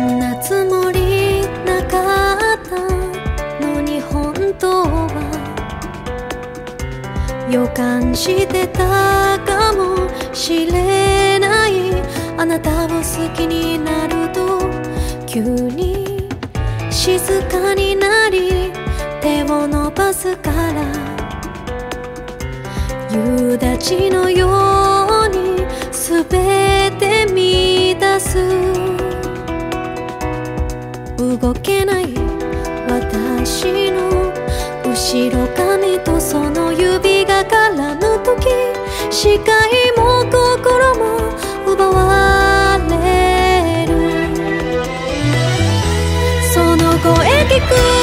んなつもりなかったのに本当は予感してたかもしれない。あなたを好きになると急に静かになり手を伸ばすから夕立のように全て乱す。動けない私の後ろ髪とその指が絡む時視界も心も奪われる。その声聞く